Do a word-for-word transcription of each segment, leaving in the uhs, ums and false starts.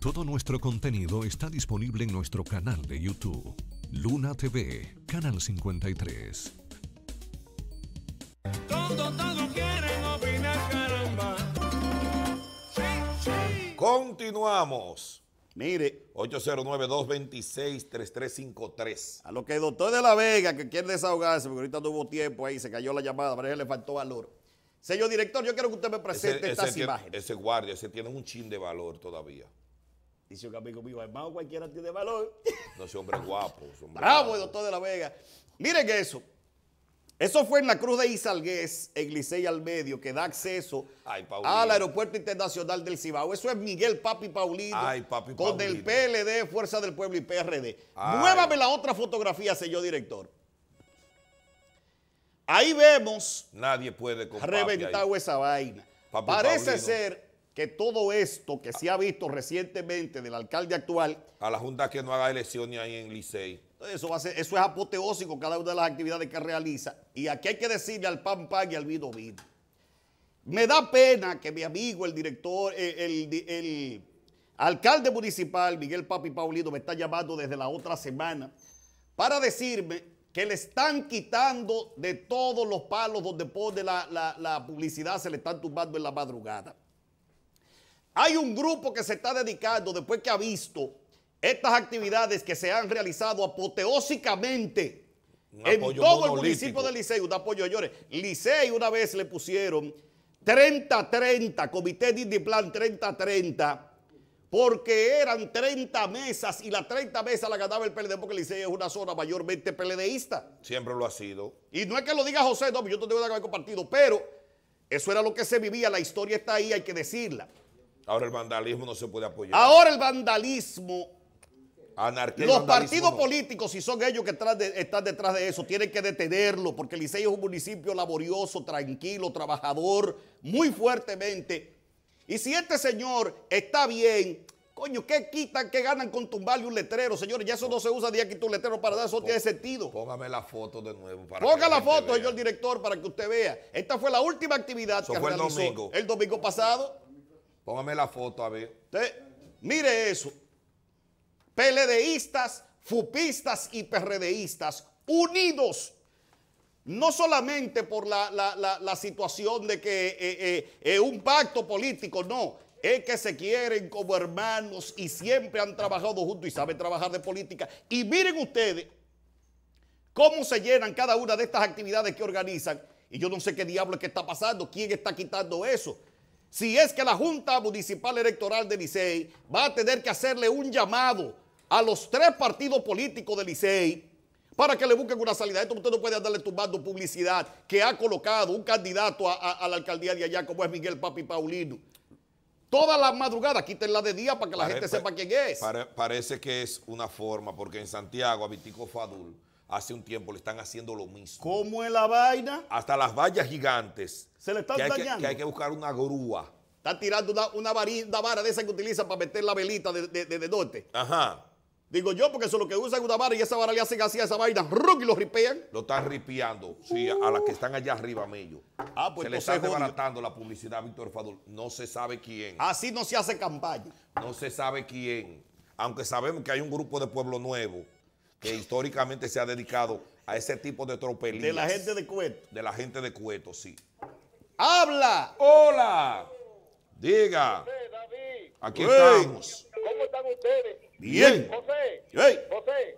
Todo nuestro contenido está disponible en nuestro canal de YouTube, Luna T V, Canal cincuenta y tres. Todo, todo quieren opinar, caramba. Sí, sí. Continuamos. Mire, ocho cero nueve, dos dos seis, tres tres cinco tres. a lo que el doctor de la Vega, que quiere desahogarse, porque ahorita no hubo tiempo ahí, se cayó la llamada, parece que le faltó valor. Señor director, yo quiero que usted me presente Ese, estas ese, tiene, imágenes. ese guardia, ese tiene un chin de valor todavía. Dice un amigo mío, hermano, cualquiera tiene valor. No, ese hombre es guapo. ese hombre Bravo, guapo. el doctor de la Vega. Miren eso. Eso fue en la Cruz de Izalgués, en Licey al Medio, que da acceso Ay, Paulino. al Aeropuerto Internacional del Cibao. Eso es Miguel Papi Paulino, Ay, Papi con Paulino. el P L D, Fuerza del Pueblo y P R D. Ay. Muévame la otra fotografía, señor director. Ahí vemos Nadie puede con Papi reventado ahí. esa vaina. Papi Parece Paulino. ser que todo esto que se ha visto recientemente del alcalde actual, A la Junta que no haga elecciones ahí en Licey. eso, va a ser, eso es apoteósico cada una de las actividades que realiza. Y aquí hay que decirle al pan pan y al vino vino. Me da pena que mi amigo, el director, el, el- el alcalde municipal, Miguel Papi Paulino, me está llamando desde la otra semana para decirme que le están quitando de todos los palos donde pone la, la- la publicidad, se le están tumbando en la madrugada. Hay un grupo que se está dedicando, después que ha visto estas actividades que se han realizado apoteósicamente Un en apoyo todo el monolítico. municipio de Licey, un apoyo, señores. Licey una vez le pusieron treinta treinta, Comité de Indiplan treinta treinta, porque eran treinta mesas y las treinta mesas la ganaba el P L D porque Licey es una zona mayormente PLDista. Siempre lo ha sido. Y no es que lo diga José, no, yo no tengo nada que ver con partido, pero eso era lo que se vivía, la historia está ahí, hay que decirla. Ahora el vandalismo no se puede apoyar. Ahora el vandalismo, Anarquía y los vandalismo partidos no. políticos, si son ellos que están, de- están detrás de eso, tienen que detenerlo, porque Licey es un municipio laborioso, tranquilo, trabajador, muy fuertemente. Y si este señor está bien, coño, ¿qué quitan, qué ganan con tumbarle un letrero? Señores, ya eso no se usa día que un letrero para dar, eso no tiene sentido. Póngame la foto de nuevo. Para Ponga que la gente foto, vea. señor director, para que usted vea. Esta fue la última actividad Eso que fue el realizó domingo. el domingo pasado. Póngame la foto a ver. Usted, mire eso. PLDistas, FUPistas y PRDistas unidos. No solamente por la, la- la- la situación de que eh, eh, eh, un pacto político, no. Es que se quieren como hermanos y siempre han trabajado juntos y saben trabajar de política. Y miren ustedes cómo se llenan cada una de estas actividades que organizan. Y yo no sé qué diablo es que está pasando, quién está quitando eso. Si es que la Junta Municipal Electoral de Licey va a tener que hacerle un llamado a los tres partidos políticos de Licey para que le busquen una salida. Esto usted no puede andarle tumbando publicidad que ha colocado un candidato a, a- a la alcaldía de allá como es Miguel Papi Paulino. Todas las madrugadas, quítenla de día para que la Pare- gente pa- sepa quién es. pare- parece que es una forma, porque en Santiago, a Vitico Fadul, hace un tiempo le están haciendo lo mismo. ¿Cómo es la vaina? Hasta las vallas gigantes. Se le están que hay que, dañando. que hay que buscar una grúa. Están tirando una, una, vari- una vara de esa que utilizan para meter la velita de, de, de- de norte. Ajá. Digo yo, porque eso es lo que usan una vara y esa vara le hacen así a esa vaina, ¡ruc! Y lo ripean. Lo están ripiando. Sí, a las que están allá arriba, Mello. Ah, pues se le entonces está jodido. desbaratando la publicidad a Víctor Fadul. No se sabe quién. Así no se hace campaña. No se sabe quién. Aunque sabemos que hay un grupo de Pueblo Nuevo que históricamente se ha dedicado a ese tipo de tropelías. De la gente de Cueto. De la gente de Cueto, sí. ¡Habla! ¡Hola! Diga. José, David, Aquí Ey. estamos. ¿cómo están ustedes? Bien. José, Ey. José,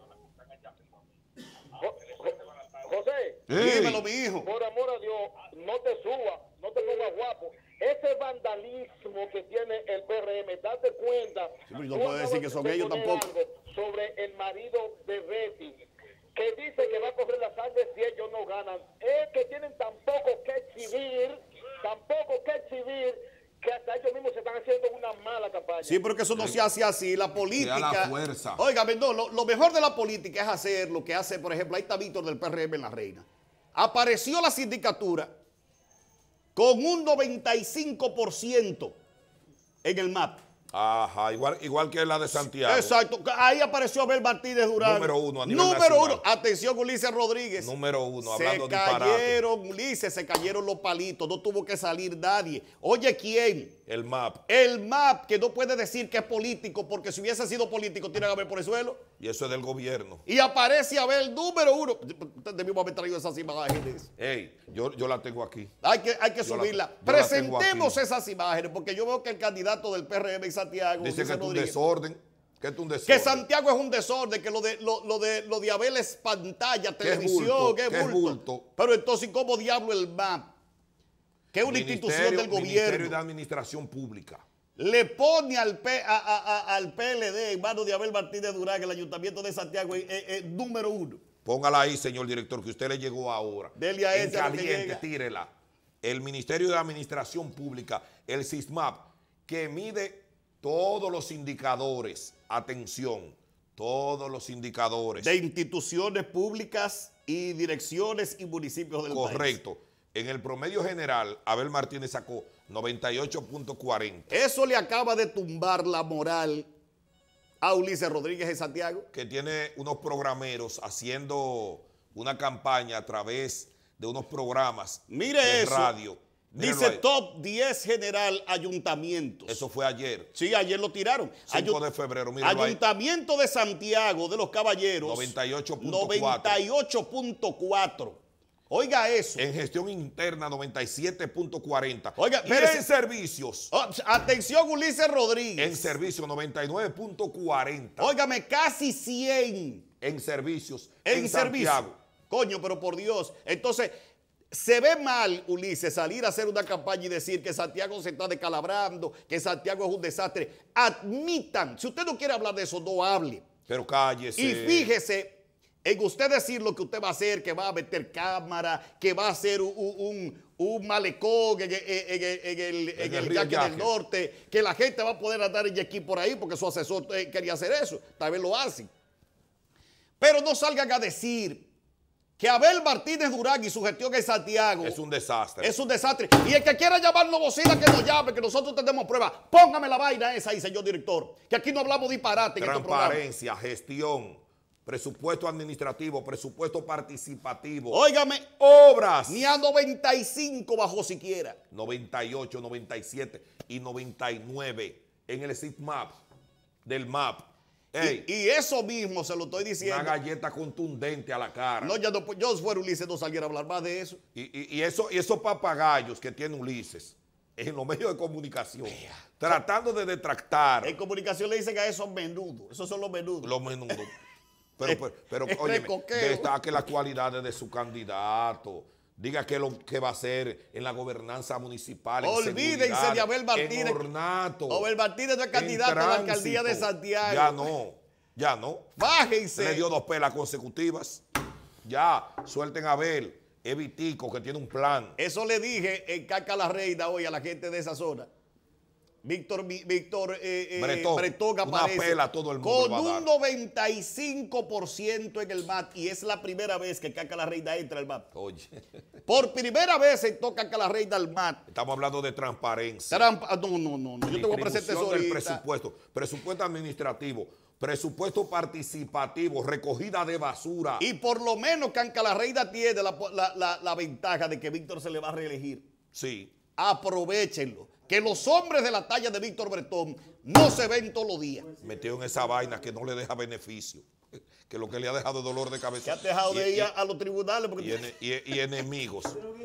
Jo- Jo- José, Ey. Dímelo, mi hijo. por amor a Dios, no te subas, no te pongas guapo. Ese vandalismo que tiene el P R M, date cuenta. pero no Tú puede decir acabas que son de ellos poner tampoco. algo sobre el marido de Betty, que dice que va a correr la sangre si ellos no ganan. Es que tienen tan poco que exhibir, tan poco que exhibir, que hasta ellos mismos se están haciendo una mala campaña. Sí, pero que eso no se hace así. La política. la fuerza. Óigame, no, lo, lo mejor de la política es hacer lo que hace, por ejemplo, ahí está Víctor del P R M en La Reina. Apareció la sindicatura con un noventa y cinco por ciento en el mapa. Ajá, igual, igual que la de Santiago. Exacto. Ahí apareció Abel Martínez Durán. Número uno a nivel Número nacional. uno. Atención, Ulises Rodríguez. Número uno, Se hablando disparate. cayeron, Ulises, se cayeron los palitos. No tuvo que salir nadie. Oye, ¿quién? El M A P. El M A P, que no puede decir que es político, porque si hubiese sido político, tiene que haber por el suelo. Y eso es del gobierno. Y aparece Abel, número uno. Debimos haber traído esas imágenes. Ey, yo, yo la tengo aquí. Hay que, hay que Yo la- subirla. yo la tengo Presentemos aquí. esas imágenes, porque yo veo que el candidato del P R M en Santiago, Dice Ulises que es un Rodríguez, desorden. Que es un desorden. que Santiago es un desorden, que lo de, lo, lo de, lo de Abel es pantalla, televisión, bulto, que es que es bulto. bulto. Pero entonces, ¿cómo diablo el M A P? Que es una institución del Ministerio de gobierno, Administración Pública. le pone al, P, a, a, a, al P L D en manos de Abel Martínez Durán, el Ayuntamiento de Santiago, es, es, es número uno. Póngala ahí, señor director, que usted le llegó ahora. Dele a En ese a lo que caliente, llega. tírela. El Ministerio de Administración Pública, el SISMAP, que mide todos los indicadores, atención, todos los indicadores. De instituciones públicas y direcciones y municipios del país. Correcto. En el promedio general, Abel Martínez sacó noventa y ocho punto cuarenta, Eso le acaba de tumbar la moral a Ulises Rodríguez en Santiago. que tiene unos programeros haciendo una campaña a través de unos programas Mire de eso. radio. Mírenlo Dice ahí. top diez general ayuntamientos. Eso fue ayer, Sí, ayer lo tiraron. cinco Ayu- de febrero. Mírenlo ahí. Ayuntamiento de Santiago de los Caballeros. noventa y ocho punto cuatro. noventa y ocho punto cuatro. Oiga eso. En gestión interna, noventa y siete punto cuarenta. Oiga, y pero en ese- servicios, Oh, atención, Ulises Rodríguez. en servicios, noventa y nueve punto cuarenta. Óigame, casi cien En servicios, en, en servicio. Santiago. Coño, pero por Dios. Entonces, se ve mal, Ulises, salir a hacer una campaña y decir que Santiago se está descalabrando, que Santiago es un desastre. Admitan, si usted no quiere hablar de eso, no hable. Pero cállese. Y fíjese en usted decir lo que usted va a hacer, que va a meter cámara, que va a hacer un, un, un malecón en, en- en- en el, en En el el río Yaque del Yaque. Norte, que la gente va a poder andar en jet por ahí porque su asesor eh, quería hacer eso. Tal vez lo hacen. Pero no salgan a decir que Abel Martínez Durán y su gestión en Santiago Es un desastre. es un desastre. Y el que quiera llamarnos bocina, que nos llame, que nosotros tenemos pruebas. Póngame la vaina esa ahí, señor director. Que aquí no hablamos disparate en estos programas. Transparencia, gestión, presupuesto administrativo, presupuesto participativo, Óigame, obras. ni a noventa y cinco bajó siquiera. noventa y ocho, noventa y siete y noventa y nueve en el SITMAP del M A P. Ey, Y, y eso mismo se lo estoy una diciendo. galleta contundente a la cara. No, ya no, yo si fuera Ulises no saliera a hablar más de eso. Y, y- y eso, y esos papagayos que tiene Ulises en los medios de comunicación, tratando de detractar En comunicación le dicen que a esos menudos. Esos son los menudos. los menudos. Pero, pero, pero Es óyeme, recoqueo. destaque las cualidades de su candidato. Diga qué es lo que va a hacer en la gobernanza municipal. en Olvídense seguridad, de Abel Martínez. En ornato. Abel Martínez no es en candidato a la alcaldía de tránsito. Santiago. Ya no, ya no. Bájense. Le dio dos pelas consecutivas. Ya, suelten a Abel. Evitico, que tiene un plan. Eso le dije en Caca la Reina hoy a la gente de esa zona. Víctor, Mi- Víctor eh, eh, Bretón, Bretón una aparece pela a todo el mundo con le va a dar. un noventa y cinco por ciento en el M A T y es la primera vez que Caca la Reina entra al M A T. Oye, Por primera vez entró Caca la Reina al M A T. estamos hablando de transparencia. Trampa- ah, no, no, no, no. Yo tengo que presentar eso Distribución del ahorita. presupuesto, presupuesto administrativo, presupuesto participativo, recogida de basura. Y por lo menos Canca la Reina tiene la, la- la- la ventaja de que Víctor se le va a reelegir. Sí, Aprovechenlo. Que los hombres de la talla de Víctor Bretón no se ven todos los días. metió en esa vaina que no le deja beneficio, que lo que le ha dejado es dolor de Que cabeza. has dejado Y- de ir y- a, a los tribunales. Porque y, ene- y- y enemigos.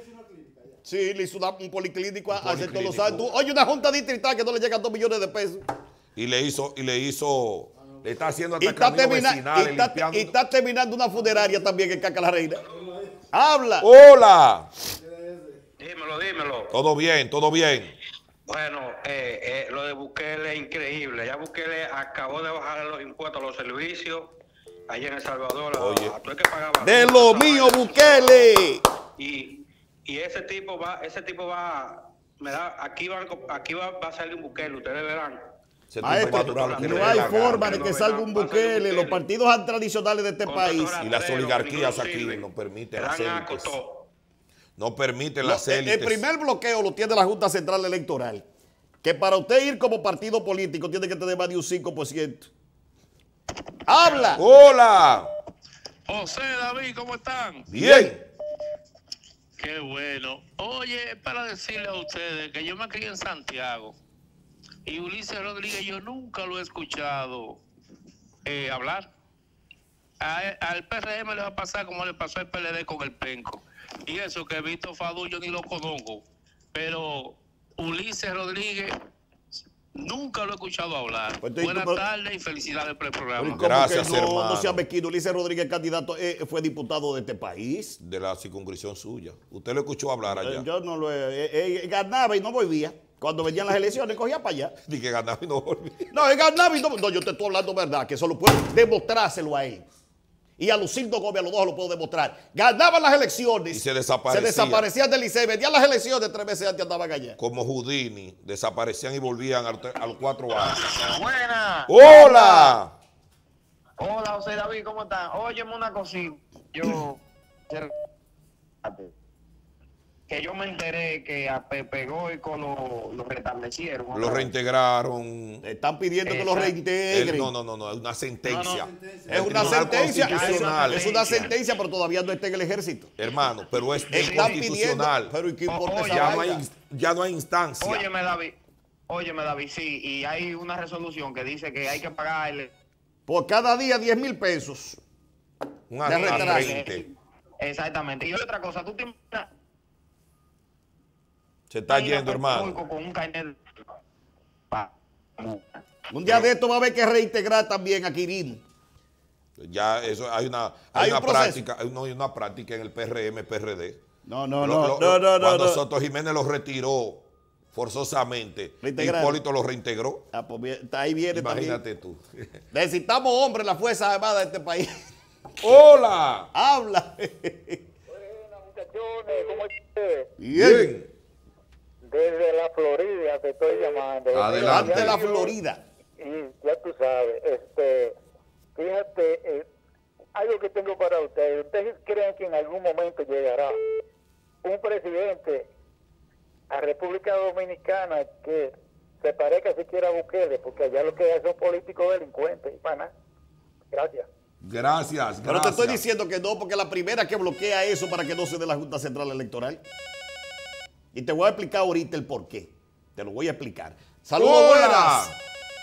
sí, le hizo una- un policlínico a a Sector Los policlínico. Santos. Oye, una junta distrital que no le llega a dos millones de pesos. Y le hizo, y le hizo, le está haciendo Y hasta está, caminos termina- y, vecinales, está, limpiando. y está terminando una funeraria también en Caca la Reina. Habla. ¡Hola! Dímelo, dímelo. Todo bien, todo bien. Bueno, eh, eh, lo de Bukele es increíble. Ya Bukele acabó de bajar los impuestos a los servicios allá en El Salvador. a- Oye. a todo el que pagaba. De lo mío, Bukele. Y, y ese tipo va, ese tipo va, me da, aquí van, aquí va, va a salir un Bukele, ustedes verán. Se Maestro, va a durar lo que le no dé hay la gana. forma de que salga un Bukele. Los partidos tradicionales de este Con país. tantos Y las rateros, oligarquías ninguno aquí sirve. no permiten Le las dan asco élites. todo. No permiten Lo- las el, el élites. primer bloqueo lo tiene la Junta Central Electoral. que para usted ir como partido político tiene que tener más de un cinco por ciento. ¡Habla! Hola. José, David, ¿cómo están? Bien. Qué bueno. Oye, para decirle a ustedes que yo me crié en Santiago y Ulises Rodríguez yo nunca lo he escuchado eh, hablar. A, al P R M le va a pasar como le pasó al P L D con el Penco. Y eso que Víctor Fadú yo ni lo conozco. Pero Ulises Rodríguez nunca lo he escuchado hablar. Pues te- Buenas pero- tardes y felicidades por el Pero ¿y programa. cómo Gracias, que no, hermano. no sea mezquino? Ulises Rodríguez, candidato, eh, fue diputado de este país. De la circunscripción suya. Usted lo escuchó hablar Eh, allá. Yo no lo he, eh, eh, ganaba y no volvía. Cuando venían las elecciones, cogía para allá. Ni que ganaba y no volvía. No, él ganaba y no, no, yo te estoy hablando verdad, que eso lo puedo demostrárselo a él. Y a Lucindo Gómez, a los dos lo puedo demostrar. Ganaban las elecciones. Y se desaparecía. Se desaparecían del liceo. Vendían las elecciones tres meses antes andaban allá. Como Houdini, desaparecían y volvían a, a los cuatro años. Buena. ¡Hola! Hola, José David, ¿cómo estás? Óyeme una cosita. Yo. Que yo me enteré que a Pepe Goico lo, lo restablecieron. Lo reintegraron. Están pidiendo que lo Exacto. reintegren. Él- no, no, no, no, es una sentencia. No, no, Es El una Tribunal sentencia. Constitucional. Es una sentencia, pero todavía no está en el ejército. Hermano, pero es Están pidiendo. inconstitucional. Pero ¿y qué importa Oye, esa Ya no, hay, vaina? ins- ya no hay instancia. Óyeme, David. Óyeme, David, sí. Y hay una resolución que dice que hay que pagarle. Por cada día diez mil pesos. Un de retraso. veinte. Exactamente. Y otra cosa, tú te imaginas. Se está ir a yendo, Pepe hermano. Goico con un carnet. Pa- Un día de esto va a haber que reintegrar también a Quirino. Ya eso hay una, Hay hay un una proceso. práctica, hay, no, hay una práctica en el P R M, P R D. No, no, Lo- no, lo- no, no, no, Cuando no. Soto Jiménez lo retiró forzosamente, Reintegraron. Hipólito lo reintegró. Ah, pues bien, ahí viene también. Imagínate tú. Necesitamos hombres en la Fuerza Armada de este país. ¡Hola! Habla. Buenas, muchachones, ¿cómo estás? Bien. Desde la Florida te estoy llamando. Adelante. Ante la Yo- Florida. Y ya tú sabes, este, fíjate, eh, algo que tengo para ustedes. ¿Ustedes creen que en algún momento llegará un presidente a República Dominicana que se parezca siquiera a Bukele? Porque allá lo que hay son políticos delincuentes y para nada. Gracias. Gracias, gracias. Pero te estoy diciendo que no, porque la primera que bloquea eso para que no se dé la Junta Central Electoral. Y te voy a explicar ahorita el por qué. Te lo voy a explicar. Saludos, Hola. buenas.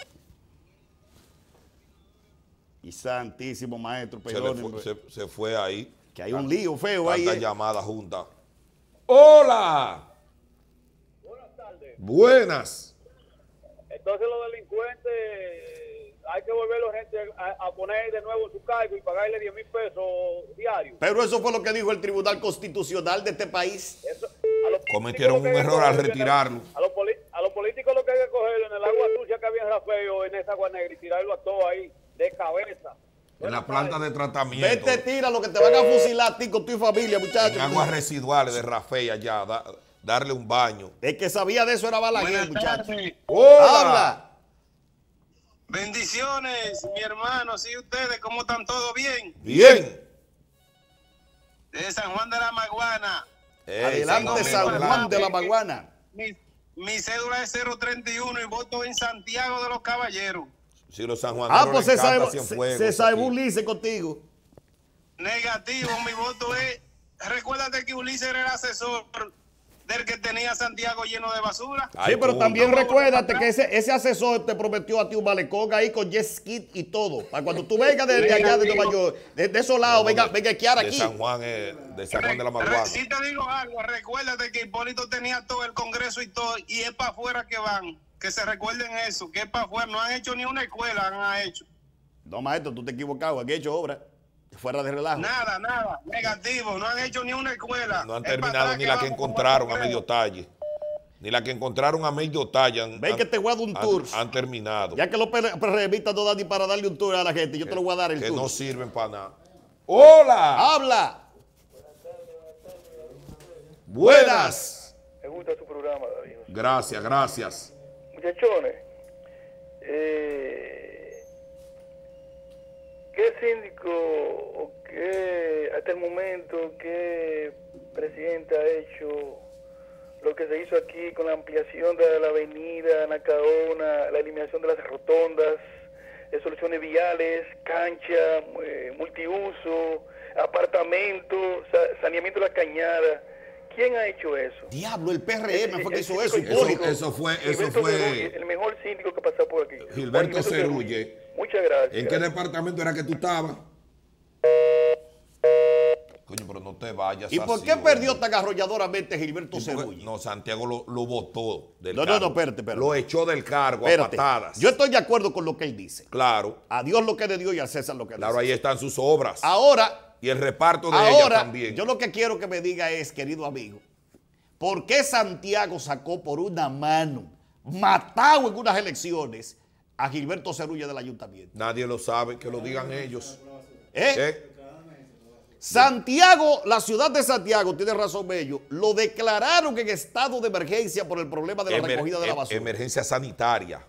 Y santísimo maestro, Se, le perdónenme, fue, se, se fue ahí. que hay un lío feo ahí. Tantas eh. llamadas juntas. ¡Hola! Buenas tardes. Buenas. Entonces los delincuentes hay que volverlos gente a, a poner de nuevo su cargo y pagarle diez mil pesos diarios. Pero eso fue lo que dijo el Tribunal Constitucional de este país. Eso, a los Cometieron políticos un lo que error hay que al cogerlo en el- retirarlo. A los, poli- a los políticos lo que hay que cogerlo en el agua sucia que había en Rafael, en esa agua negra y tirarlo a todo ahí de cabeza. En la planta de tratamiento. Vete, tira lo que te van a fusilar a ti con tu familia, muchachos. En aguas residuales de Rafael allá. da- darle un baño. El que sabía de eso era Balaguer, Buenas muchachos. tardes. ¡Hola! Habla. Bendiciones, mi hermano. ¿Sí ustedes cómo están? ¿Todo bien? Bien. De San Juan de la Maguana. Eh, Adelante, San San Juan, Juan de la Maguana. Mi, mi cédula es cero treinta y uno y voto en Santiago de los Caballeros. Si los sanjuaneros Ah, pues les se encanta sabe, Cienfuegos se, se sabe aquí. Ulises contigo. Negativo, mi voto es... Recuérdate que Ulises era el asesor del que tenía Santiago lleno de basura. Ay, Sí, pero puta. también recuérdate que ese, ese asesor te prometió a ti un malecón ahí con jet ski y todo. Para cuando tú vengas de, de allá de Nueva York, de, de esos lados, No, venga, de- venga a esquiar de aquí. San Juan, eh, de San Juan de la Re- Maguana. Sí te digo algo, recuérdate que Hipólito tenía todo el Congreso y todo, y es para afuera que van. Que se recuerden eso, que es para afuera. No han hecho ni una escuela, han hecho. No, maestro, tú te equivocado. Han hecho obra. Fuera de relajo. Nada, nada, negativo. No han hecho ni una escuela. No han Es para terminado atrás ni la que vamos como encontraron a Congreso. medio talle. Ni la que encontraron a medio talle. Han, Ven han- que te voy a dar un han- tour. Han, terminado. Ya que los revistas no dan ni para darle un tour a la gente, yo te lo voy a dar el que tour. no sirven para nada. ¡Hola! ¡Habla! Buenas. Me gusta su programa, David. Gracias, gracias. Muchachones, eh, ¿qué síndico o qué, hasta el momento, qué presidente ha hecho lo que se hizo aquí con la ampliación de la avenida Nacaona, la eliminación de las rotondas, eh, soluciones viales, cancha, eh, multiuso, apartamentos, sa- saneamiento de la cañada. ¿Quién ha hecho eso? Diablo, el P R M fue que El hizo eso, síndico Hipólito. Eso, eso fue, eso Gilberto fue Cerulle, el mejor síndico que pasó por aquí. Gilberto Juan Cerulle. Muchas gracias. ¿En qué departamento era que tú estabas? Coño, pero no te vayas. ¿Y por así, qué perdió hombre. tan arrolladoramente Gilberto ¿Y por qué? Cerulle? No, Santiago lo, lo botó del No, no, cargo. no, espérate, espérate. Lo echó del cargo Espérate, a patadas. yo estoy de acuerdo con lo que él dice. Claro, A Dios lo que es de Dios y al César lo que es de claro, César. ahí están sus obras. Ahora, Y el reparto de ellas ahora, también. yo lo que quiero que me diga es, querido amigo, ¿por qué Santiago sacó por una mano, matado en unas elecciones, a Gilberto Cerulle del ayuntamiento? Nadie lo sabe, que lo digan ellos. ¿Eh? ¿Eh? Santiago, la ciudad de Santiago, tiene razón Bello, lo declararon en estado de emergencia por el problema de la Emer- recogida de la em- basura. Emergencia sanitaria.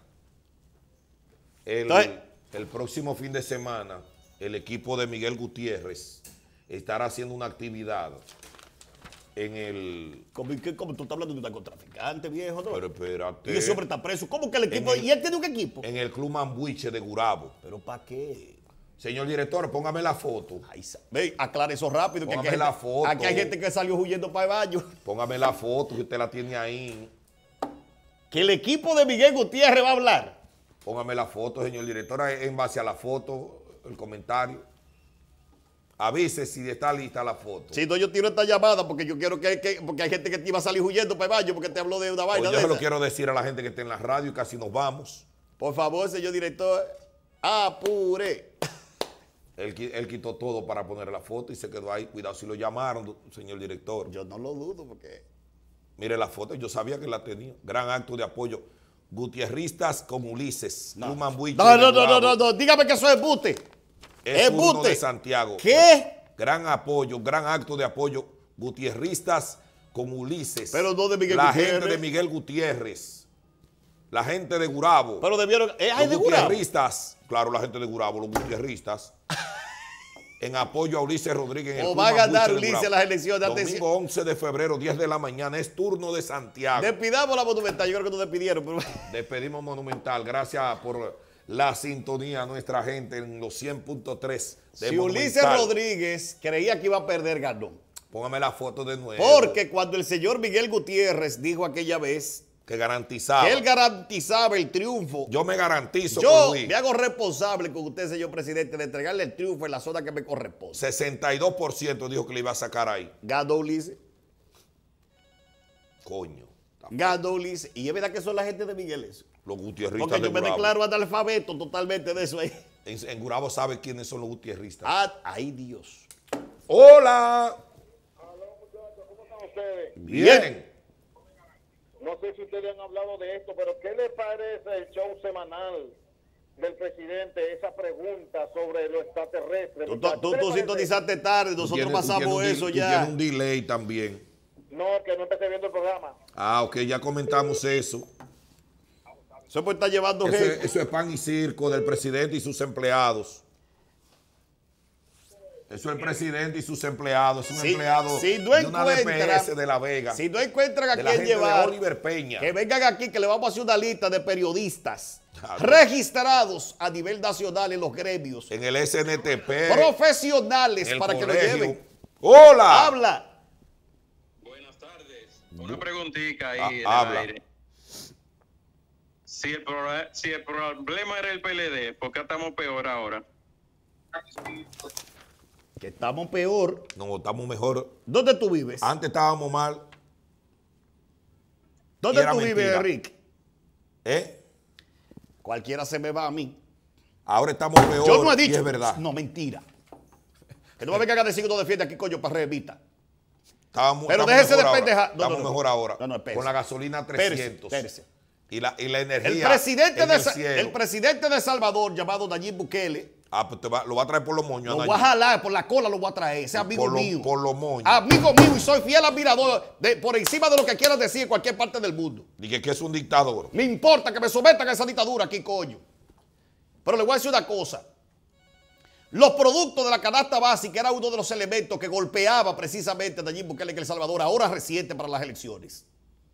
El, Entonces- el próximo fin de semana, el equipo de Miguel Gutiérrez estará haciendo una actividad en el... ¿Cómo, qué- cómo tú estás hablando de un narcotraficante, viejo? ¿No? Pero espérate. Y ese hombre está preso. ¿Cómo que el equipo? En el- ¿Y él tiene un equipo? En el Club Mambuiche de Gurabo. ¿Pero para qué? Señor director, póngame la foto. Ay, sa- ve, aclare eso rápido. Que aquí, Póngame hay la gente, foto. aquí hay gente que salió huyendo para el baño. Póngame la foto que usted la tiene ahí. Que el equipo de Miguel Gutiérrez va a hablar. Póngame la foto, señor director, en base a la foto, el comentario. Avise si está lista la foto. Si no, yo tiro esta llamada porque yo quiero que, que- porque hay gente que iba a salir huyendo para el baño porque te habló de una vaina Pues de yo se lo esa. quiero decir a la gente que está en la radio y casi nos vamos. Por favor, señor director, apure. Él, qui- él quitó todo para poner la foto y se quedó ahí. Cuidado si lo llamaron, señor director. Yo no lo dudo porque... Mire la foto, yo sabía que la tenía. Gran acto de apoyo. Gutierristas con Ulises. No, Club Mambuiche no, de no, no, no, Gurabo. no, no, dígame que eso es buste. Es Es uno buste. de Santiago. ¿Qué? Gran apoyo, gran acto de apoyo. Gutierristas con Ulises. Pero no de Miguel La Gutiérrez. gente de Miguel Gutiérrez. La gente de Gurabo. Pero debieron... ¿Eh, hay Los de Gurabo? gutierristas. Claro, la gente de Gurabo, los gutierristas. En apoyo a Ulises Rodríguez. En el O Club va a ganar Mambuche de Ulises Gurabo. las elecciones. Domingo once de febrero, diez de la mañana. Es turno de Santiago. Despidamos la monumental. Yo creo que nos despidieron. Pero... Despedimos Monumental. Gracias por la sintonía a nuestra gente en los cien punto tres de Si Ulises Monumental. Rodríguez creía que iba a perder, ganó. Póngame la foto de nuevo. Porque cuando el señor Miguel Gutiérrez dijo aquella vez Que garantizaba. que él garantizaba el triunfo, Yo me garantizo yo por Luis. me hago responsable con usted, señor presidente, de entregarle el triunfo en la zona que me corresponde. sesenta y dos por ciento dijo que le iba a sacar ahí. Ganó Ulises, Coño. ganó Ulises. Y es verdad que son la gente de Miguel eso. Los gutierristas Porque de yo me Gurabo. declaro analfabeto totalmente de eso ahí. En, en Gurabo sabe quiénes son los gutierristas. Ah, ay Dios. ¡Hola! ¿Cómo están ustedes? Bien. No sé si ustedes han hablado de esto, pero ¿qué les parece el show semanal del presidente? Esa pregunta sobre lo extraterrestre. Tú, muchachos? tú, ¿Qué tú les parece? sintonizaste tarde, Tú nosotros tienes- tú pasamos tienes un di- eso tú ya. Tienes un delay también. No, que no empecé viendo el programa. Ah, ok, ya comentamos eso. Eso pues está llevando Eso gente. es, eso es pan y circo del presidente y sus empleados. Eso es el presidente y sus empleados. Es un Si- empleado si no de una D P encuentran- S de La Vega. Si no encuentran a de la quién gente llevar, de Oliver Peña. que vengan aquí que le vamos a hacer una lista de periodistas Claro. registrados a nivel nacional en los gremios, En el S N T P. profesionales en el para que lo colegio. lleven. ¡Hola! Habla. Buenas tardes. Una preguntita ahí Ah, en el habla. aire. Si el, pro- si el problema era el P L D, ¿por qué estamos peor ahora? Que estamos peor. No, estamos mejor. ¿Dónde tú vives? Antes estábamos mal. ¿Dónde y era tú vives, mentira. Enrique? ¿Eh? Cualquiera se me va a mí. Ahora estamos peor. Yo no he y dicho. es verdad. No, mentira. Que no me vengan a decir que uno defiende aquí, coño, para revista. Estábamos, Pero estamos déjese mejor de ahora. pendeja- no, Estamos no, no. mejor ahora. No, no, espérese. Con la gasolina Espérese, trescientos. espérese. Y la, y la energía. El presidente, en de, el Sa- cielo. el presidente de Salvador, llamado Nayib Bukele, Ah, pues te va- lo va a traer por los moños. lo a voy a Nayib. jalar, por la cola lo voy a traer. Ese amigo por, lo- mío. por los moños. Amigo mío, y soy fiel admirador de, por encima de lo que quieras decir en cualquier parte del mundo. Dije que es un dictador. Me importa que me sometan a esa dictadura aquí, coño. Pero le voy a decir una cosa. Los productos de la canasta básica era uno de los elementos que golpeaba precisamente a Nayib Bukele en El Salvador, ahora reciente para las elecciones.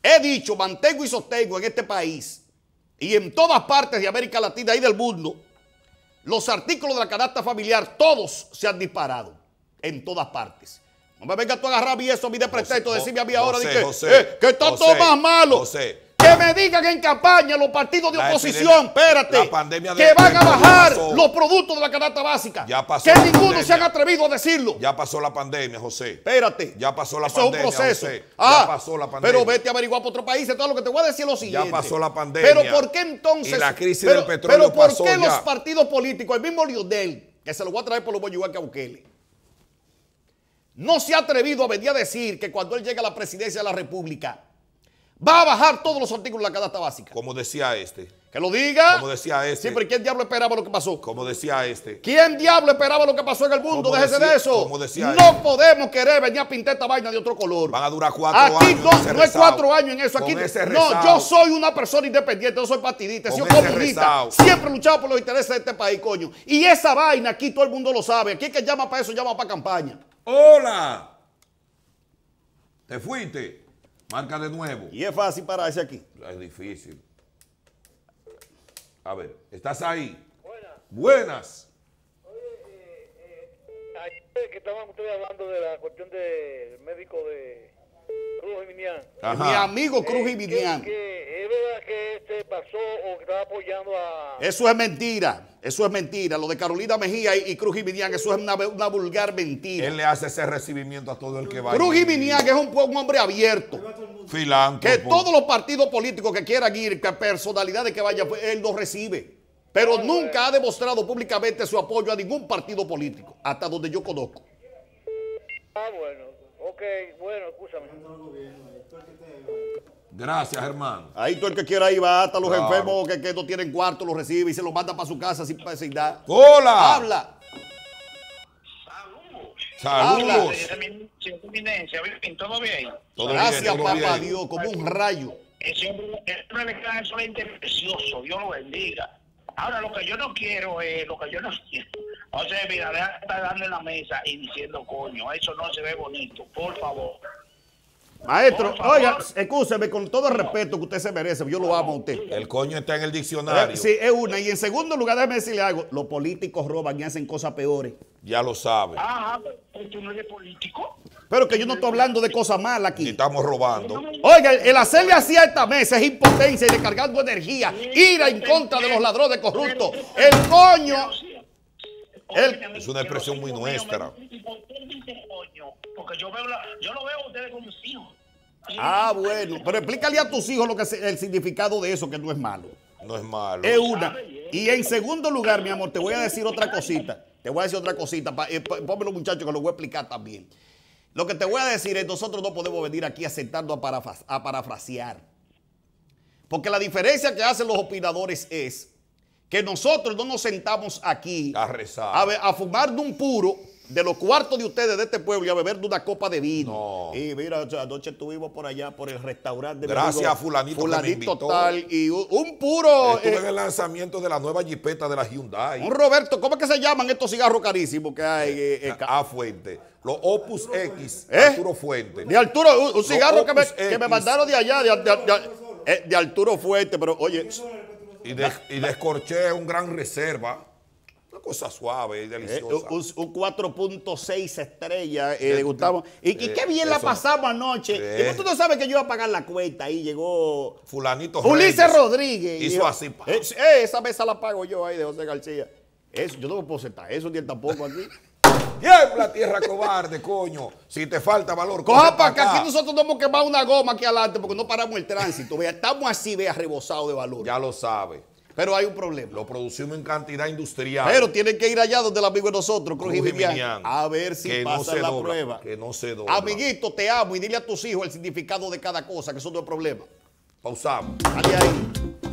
he dicho, mantengo y sostengo en este país y en todas partes de América Latina y del mundo, los artículos de la canasta familiar, todos se han disparado en todas partes. No me vengas tú a agarrar a mí eso, a mí de pretexto, decirme a mí ahora José, de que, José, eh, que está José, todo más malo. José. Que me digan en campaña los partidos de La oposición, epidemia- espérate, la pandemia de- que van a de- bajar pasó. los productos de la canasta básica. Ya pasó que la ninguno pandemia. se han atrevido a decirlo. Ya pasó la pandemia, José. Espérate. Ya pasó la Eso pandemia, es un proceso. José. Ah, Ya pasó la pandemia. pero vete a averiguar por otro país. Entonces lo que te voy a decir es lo siguiente. Ya pasó la pandemia. Pero ¿por qué entonces? Y la crisis pero, del petróleo Pero ¿por pasó qué ya. los partidos políticos, el mismo Lionel, que se lo voy a traer por lo voy a igual que a Bukele, no se ha atrevido a venir a decir que cuando él llegue a la presidencia de la República va a bajar todos los artículos de la canasta básica? Como decía este. Que lo diga. Como decía este. Sí, pero ¿quién diablo esperaba lo que pasó? Como decía este. ¿Quién diablo esperaba lo que pasó en el mundo? Como Déjese decía- de eso. como decía No él. podemos querer venir a pintar esta vaina de otro color. Van a durar cuatro Aquí años. no, en ese no es rezado. cuatro años en eso. Aquí Con ese no, rezado. yo soy una persona independiente, yo soy partidista, Con soy ese comunista. rezado. Siempre he luchado por los intereses de este país, coño. Y esa vaina aquí todo el mundo lo sabe. Aquí el que llama para eso, llama para campaña. ¡Hola! ¿Te fuiste? Marca de nuevo. Y es fácil pararse aquí. Es difícil. A ver, ¿estás ahí? Buenas. Buenas. Ayer que estaban ustedes hablando de la cuestión del médico de Cruz y Minian. Ajá. Mi amigo Cruz y Minian. Que, que es verdad que este pasó o que estaba apoyando a... Eso es mentira. Eso es mentira. Lo de Carolina Mejía y, y Cruz y Minian, eso es una, una vulgar mentira. Él le hace ese recibimiento a todo el que va. Cruz allí. y Minian es un, un hombre abierto. Filántropo. Que todos los partidos políticos que quieran ir, que personalidades que vayan, pues, él los recibe. Pero nunca ha demostrado públicamente su apoyo a ningún partido político, hasta donde yo conozco. Ah, bueno. Ok, bueno, escúchame. Gracias, hermano. Ahí todo el que quiera ir va, hasta los Claro. enfermos que, que no tienen cuarto, los recibe y se los manda para su casa sin necesidad. ¡Hola! Habla. Saludos. Eminencia, ¿todo bien? Todo bien, Gracias, todo papá bien. Dios, como un rayo. Ese hombre, ese hombre le queda excelente precioso, Dios lo bendiga. Ahora, lo que yo no quiero es, lo que yo no quiero. O sea, mira, deja de estar dando en la mesa y diciendo coño, eso no se ve bonito, por favor. Maestro, Por favor. oiga, escúcheme, con todo el respeto que usted se merece, yo lo amo a usted. El coño está en el diccionario. Eh, Sí, es una. Y en segundo lugar, déjeme decirle algo. Los políticos roban y hacen cosas peores. Ya lo sabe. Ah, pero tú no eres político. Pero que yo no estoy hablando de cosas malas Ni aquí. estamos robando. Oiga, el, el hacerle así a esta mesa es impotencia y descargando energía. Ira en contra de los ladrones corruptos. El coño. El- Es una expresión muy nuestra. Porque yo veo la, yo lo veo a ustedes como mis hijos. Ah, bueno. Pero explícale a tus hijos lo que es el significado de eso, que no es malo. No es malo. Es una. Y en segundo lugar, mi amor, te voy a decir otra cosita. Te voy a decir otra cosita. Pa, eh, pa- Ponme los muchachos que lo voy a explicar también. Lo que te voy a decir es, nosotros no podemos venir aquí aceptando a, parafra- a parafrasear. Porque la diferencia que hacen los opinadores es que nosotros no nos sentamos aquí A rezar. a, be- a fumar de un puro de los cuartos de ustedes de este pueblo y a beber de una copa de vino. No. Y mira, o sea, anoche estuvimos por allá, por el restaurante. de mi Gracias amigo a fulanito que me fulanito invitó. tal, y un, un puro... Estuve eh, en el lanzamiento de la nueva jipeta de la Hyundai. un Roberto, ¿cómo es que se llaman estos cigarros carísimos que hay? eh, eh, ca- A Fuente. Los Opus X. ¿Eh? Arturo Fuente. de Arturo, un, un cigarro que me, Opus que me X. mandaron de allá, de, de- de- eh, de Arturo Fuerte, pero oye, Y, de, y descorché un gran reserva. Una cosa suave y eh, deliciosa. un, un cuatro punto seis estrellas, eh, le gustamos. Y, y qué bien la eso. pasamos anoche. Sí. Y pues tú no sabes que yo iba a pagar la cuenta ahí, llegó Fulanito Ulises Reyes Rodríguez. Hizo Dijo, así. pa. eh, eh, esa mesa la pago yo ahí de José García. Eso, yo no me puedo sentar eso ni él tampoco aquí. Tiembla, tierra cobarde, coño. Si te falta valor, Coja coge para pa' acá, aquí nosotros no hemos quemado una goma aquí adelante porque no paramos el tránsito. Vea, estamos así, vea, rebosados de valor. Ya lo sabe. Pero hay un problema. Lo producimos en cantidad industrial. Pero tienen que ir allá donde el amigo de nosotros, Cruz y Cruz y Minian, Minian. a ver si Que no pasa se la dobla, prueba. que no se dobla. Amiguito, te amo y dile a tus hijos el significado de cada cosa, que eso no es problema. Pausamos. Dale ahí.